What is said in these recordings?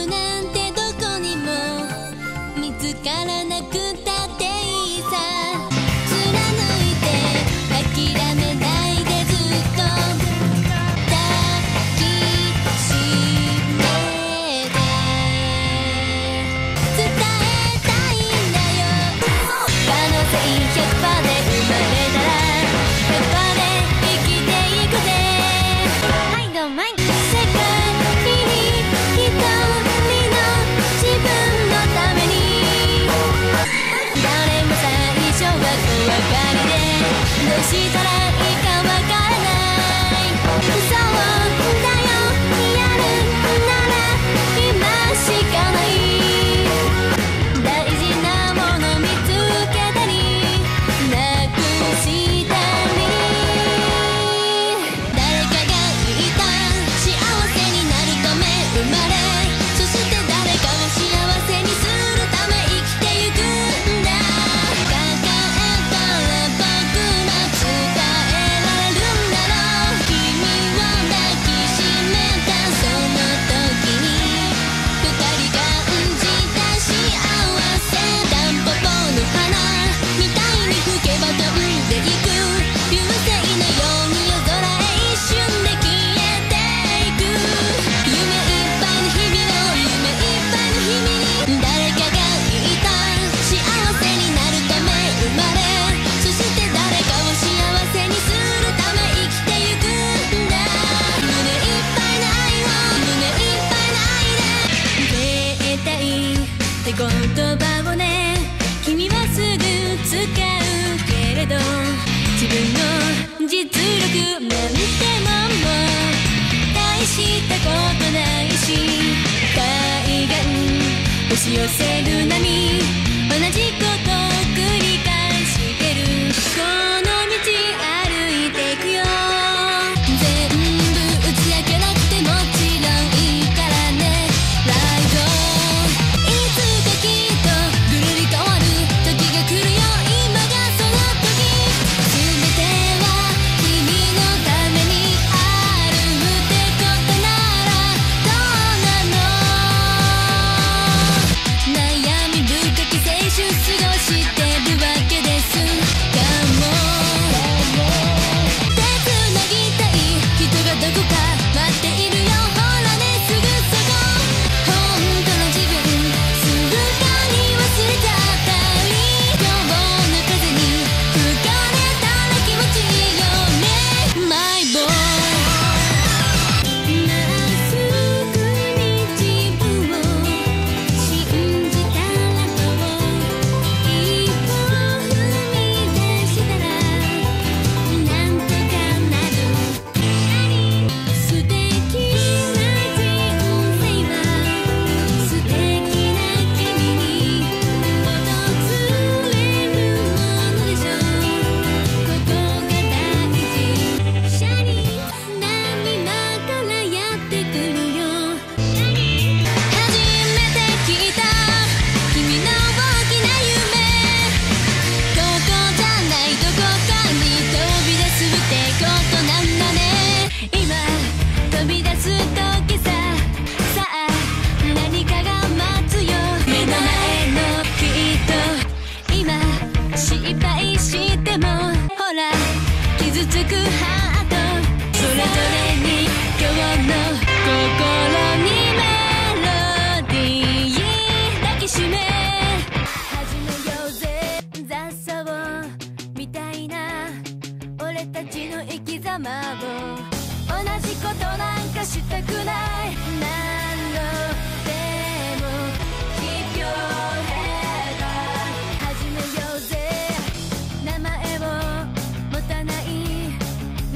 ムなんてどこにも見つからなくたっていいさ。貫いて諦めないでずっと抱きしめて伝えたいんだよ。可能性100%で生まれたら100%で生きていくぜ。I don't mind。世界に一人の自分のために誰も最初は怖がりでどうしたらいいかわからない。そうだよ、やるなら今しかない。大事なもの見つけたりなくしたり。誰かが言った幸せになるため生まれ、そして誰かを幸せにするため生きてゆくんだ。抱えたら僕ら伝えられるんだろう。君を抱きしめたその時に二人感じた幸せ。タンポポの花みたいに吹けば飛んでいく。流星のように夜空へ一瞬で消えていく。夢いっぱいの日々を夢いっぱいの日々に誰かが言った幸せになるため生まれ、そして誰かを幸せにするため生きてゆくんだ。胸いっぱいの愛を胸いっぱいの愛で絶対って言葉をね、君はすぐ使うけれど自分の実力なんてもんも大したことないし、海岸押し寄せる波同じこと繰り返してる。この道歩いていくよ。全部打ち明けなくてもちろんいいからね。ライドいつかきっとぐるり変わる時が来るよ。今がその時。全ては君のためにあるってことならどうなの。悩み深き青春過ごしてるわけですかも。手つなぎたい人がどこか待っているよ。ほらねすぐそこ。本当の自分すぐかに忘れちゃったり。今日の風に吹かれたら気持ちいいよね。マイボーイまっすぐに自分を信じたらと一歩踏み出したらなんとかなる。素敵な人生は素敵な君に訪れるものでしょう。ここが大事。シャリ波間からやってくるよ。初めて聞いた君の大きな夢。ここじゃないどこかに飛び出すってことなんだね。今飛び出す時さ。さあ何かが待つよ。目の前のきっと今失敗してもほら傷つくハートそれぞれに今日の心にメロディー抱きしめ始めようぜ。雑草みたいな俺たちの生き様を同じことなんかしたくない。何度でもkeep your head up始めようぜ。名前を持たない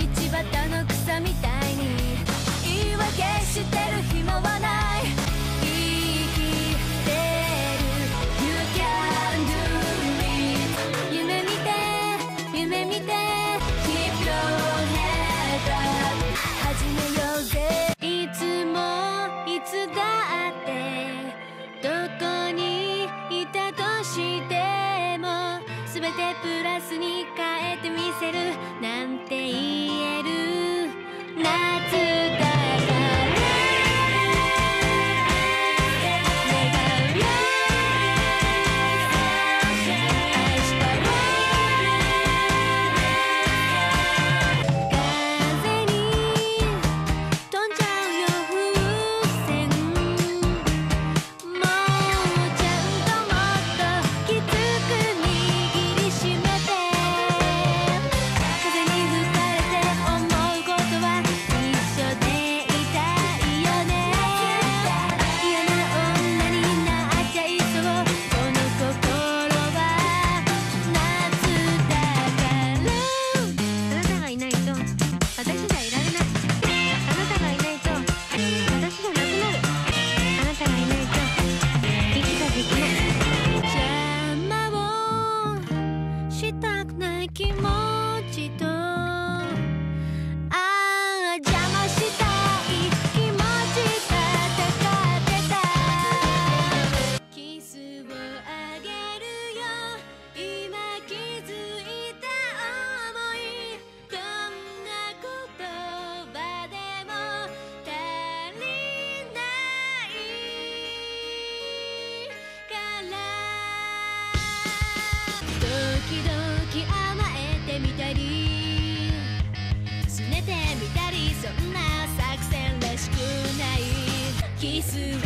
そんな作戦らしくないキスをあげるよ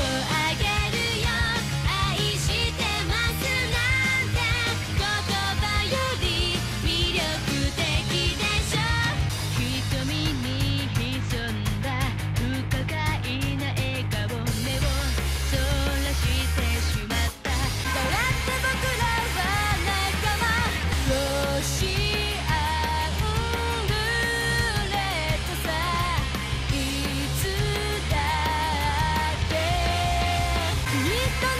愛してますなんて言葉より魅力的でしょ瞳に潜んだ不可解な笑顔目をそらしてしまっただって僕らは仲間ロシアンルーレットさいつだって君と